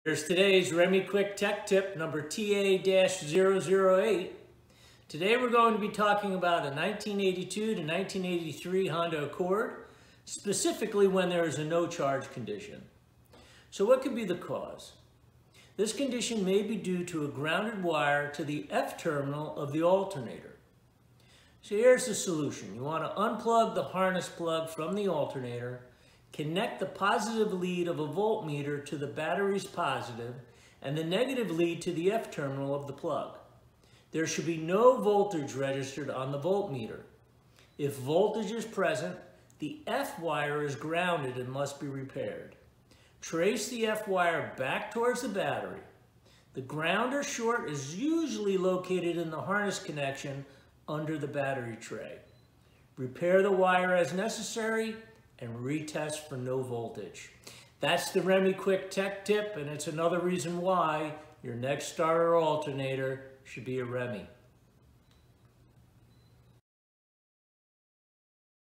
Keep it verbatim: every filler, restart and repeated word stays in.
Here's today's REMY Quick Tech Tip number T A zero zero eight. Today we're going to be talking about a nineteen eighty-two to nineteen eighty-three Honda Accord, specifically when there is a no charge condition. So what could be the cause? This condition may be due to a grounded wire to the F terminal of the alternator. So here's the solution. You want to unplug the harness plug from the alternator, connect the positive lead of a voltmeter to the battery's positive and the negative lead to the F terminal of the plug. There should be no voltage registered on the voltmeter. If voltage is present, the F wire is grounded and must be repaired. Trace the F wire back towards the battery. The ground or short is usually located in the harness connection under the battery tray. Repair the wire as necessary and retest for no voltage. That's the REMY Quick Tech Tip, and it's another reason why your next starter alternator should be a REMY.